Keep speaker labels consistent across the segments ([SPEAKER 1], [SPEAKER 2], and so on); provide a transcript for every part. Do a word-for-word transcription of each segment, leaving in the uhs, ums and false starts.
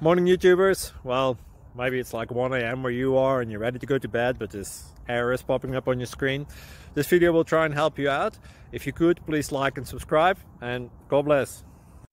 [SPEAKER 1] Morning YouTubers. Well, maybe it's like one A M where you are and you're ready to go to bed, but this error is popping up on your screen. This video will try and help you out. If you could, please like and subscribe, and God bless.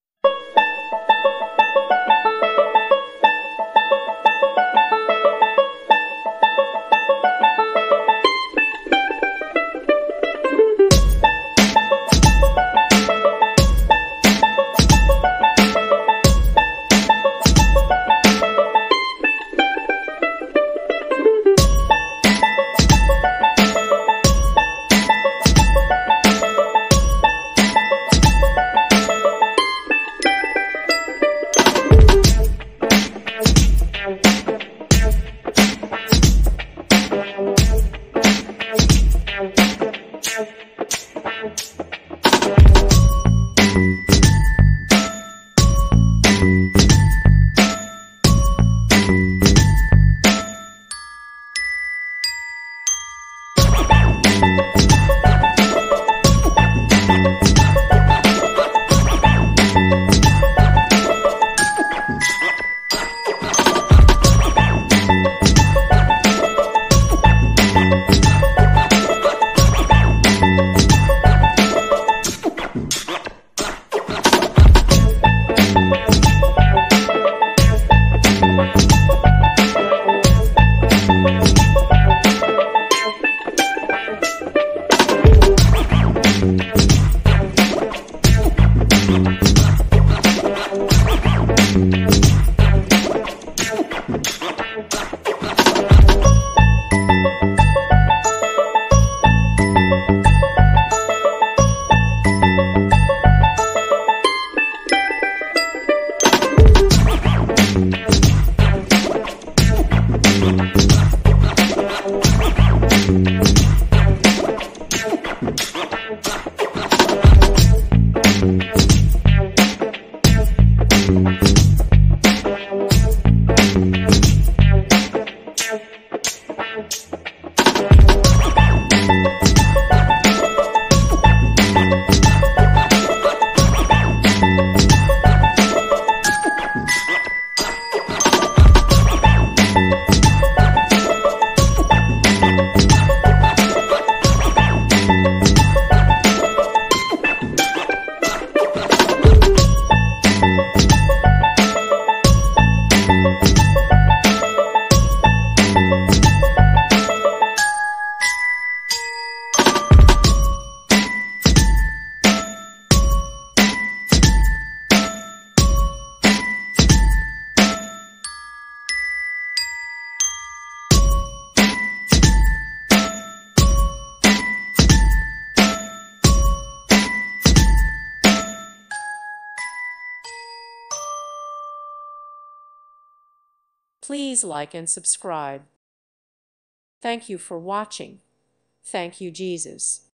[SPEAKER 2] Please like and subscribe. Thank you for watching. Thank you, Jesus.